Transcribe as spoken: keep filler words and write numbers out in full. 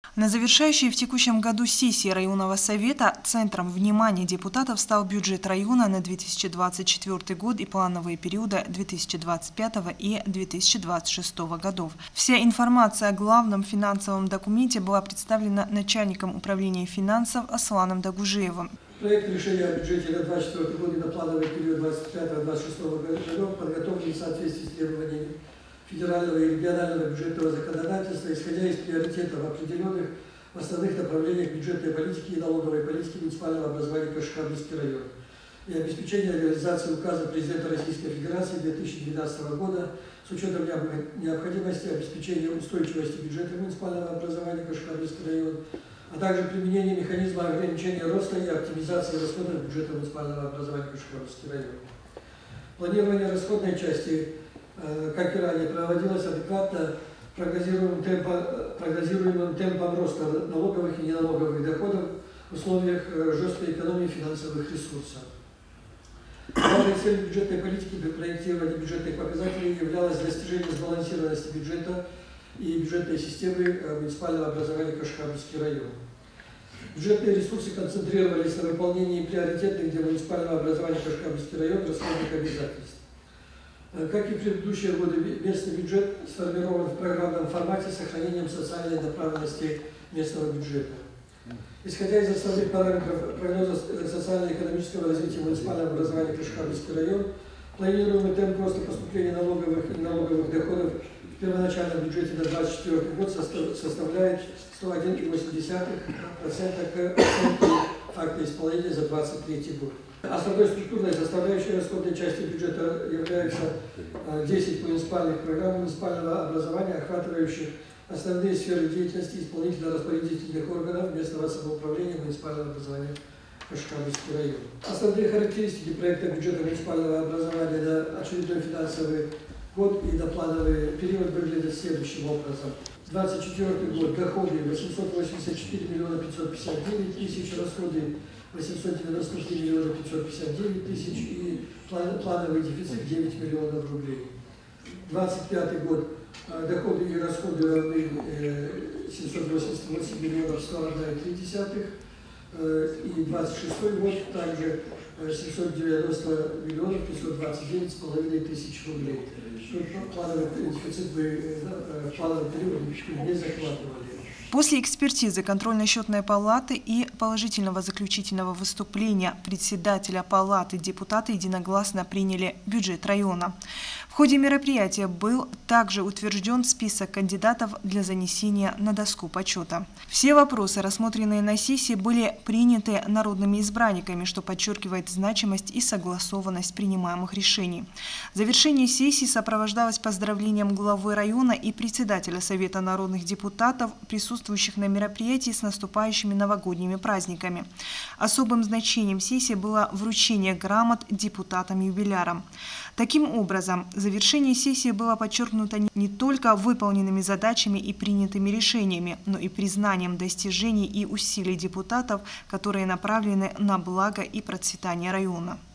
На завершающей в текущем году сессии районного совета центром внимания депутатов стал бюджет района на две тысячи двадцать четвёртый год и плановые периоды две тысячи двадцать пятого и две тысячи двадцать шестого годов. Вся информация о главном финансовом документе была представлена начальником управления финансов Асланом Дагужиевым. Проект решения о бюджете на две тысячи двадцать четвёртый год и на плановый период двадцать пятого — двадцать шестого годов подготовлен в соответствии с требованиями федерального и регионального бюджетного законодательства, исходя из приоритетов, определенных в основных направлениях бюджетной политики и налоговой политики муниципального образования Кашкарский район, и обеспечения реализации указа президента Российской Федерации две тысячи двенадцатого года с учетом необходимости обеспечения устойчивости бюджета муниципального образования Кашкарский район, а также применение механизма ограничения роста и оптимизации расходов бюджета муниципального образования Кашкарский район. Планирование расходной части, как и ранее, проводилось адекватно прогнозируемым темпом, прогнозируемым темпом роста налоговых и неналоговых доходов в условиях жесткой экономии финансовых ресурсов. Главной целью бюджетной политики при проектировании бюджетных показателей являлось достижение сбалансированности бюджета и бюджетной системы муниципального образования Кашкарский район. Бюджетные ресурсы концентрировались на выполнении приоритетных для муниципального образования Кашкарский район расходных обязательств. Как и в предыдущие годы, местный бюджет сформирован в программном формате с сохранением социальной направленности местного бюджета. Исходя из основных параметров прогноза социально-экономического развития муниципального образования Кашкарский район, планируемый темп роста поступления налоговых и неналоговых доходов в первоначальном бюджете на две тысячи двадцать четвёртый год составляет сто один и восемь десятых процента к оценке факта исполнения за две тысячи двадцать третий год. Основной структурной составляющей расходной части бюджета является десять муниципальных программ муниципального образования, охватывающих основные сферы деятельности исполнительно-распорядительных органов местного самоуправления муниципального образования Кашкарский район. Основные характеристики проекта бюджета муниципального образования на очередной финансовый год и на плановый период выглядят следующим образом. две тысячи двадцать четвёртый год доходы восемьсот восемьдесят четыре миллиона пятьсот пятьдесят девять тысяч, расходы восемьсот девяносто три миллиона пятьсот пятьдесят девять тысяч и плановый дефицит девять миллионов рублей. двадцать пятый год доходы и расходы равны семьсот восемьдесят восемь миллионов сто одна и три десятых, и двадцать шестой год также семьсот девяносто миллионов пятьсот двадцать девять с половиной тысяч рублей. Плановый дефицит бы в плановом периоде не захватывали. После экспертизы контрольно-счетной палаты и положительного заключительного выступления председателя палаты депутаты единогласно приняли бюджет района. В ходе мероприятия был также утвержден список кандидатов для занесения на доску почета. Все вопросы, рассмотренные на сессии, были приняты народными избранниками, что подчеркивает значимость и согласованность принимаемых решений. Завершение сессии сопровождалось поздравлением главы района и председателя Совета народных депутатов, присутствующих на мероприятии с наступающими новогодними праздниками. Особым значением сессии было вручение грамот депутатам-юбилярам. Таким образом, завершение сессии было подчеркнуто не только выполненными задачами и принятыми решениями, но и признанием достижений и усилий депутатов, которые направлены на благо и процветание района.